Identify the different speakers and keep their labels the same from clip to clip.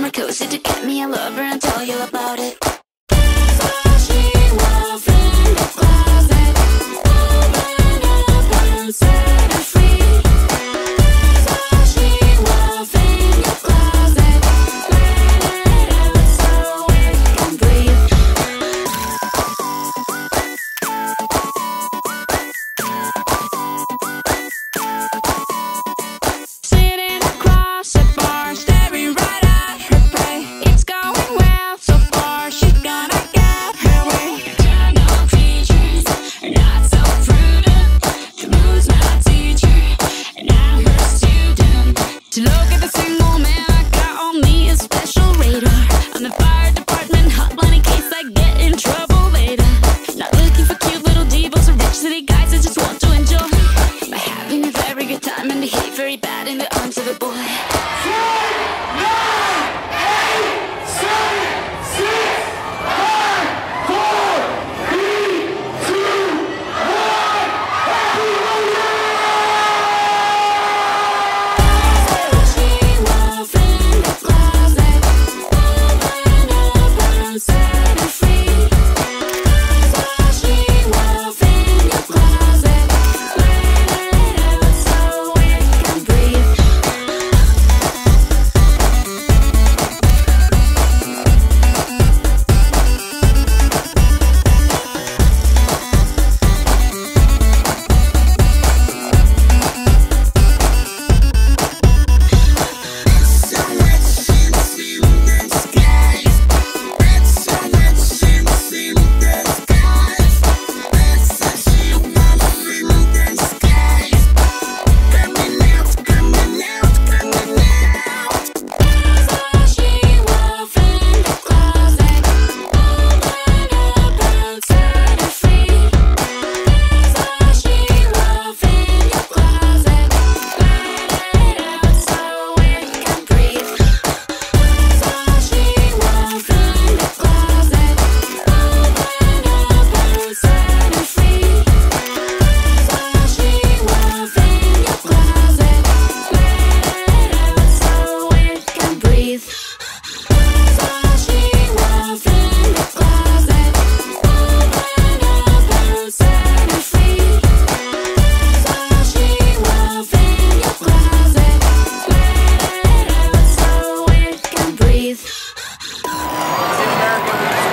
Speaker 1: somewhere cozy to get me a lover and tell you about it. Set her free. To look at the single man I got on me a special radar. On the fire department hotline in case I get in trouble later. Not looking for cute little divas or rich city guys I just want to enjoy by having a very good time and behave very bad in the arms of a boy.
Speaker 2: 10, 9, 8, 7, 6, 5, 4, 3, 2, 1. Set her free. She love in your closet. Let it out so it can breathe.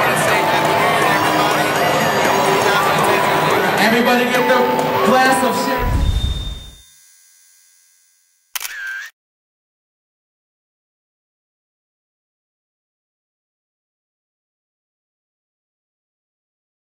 Speaker 3: Everybody get the glass of